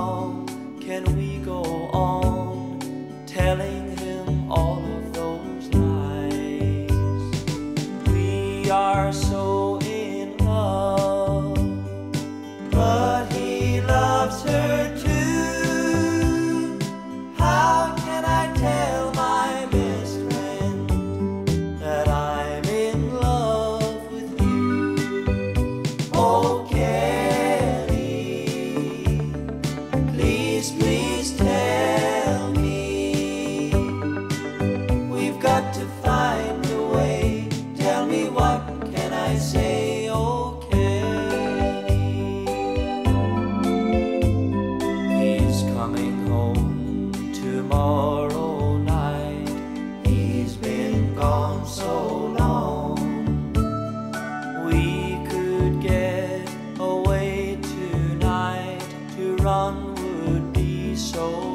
long can we go on telling him all of those lies? We are so in love, but he loves her too. How can I tell my best friend that I'm in love with you? Oh, please tell me. We've got to find a way. Tell me, what can I say? Oh, Kelly. He's coming home tomorrow night. He's been gone so long. We could get away tonight. To run would be so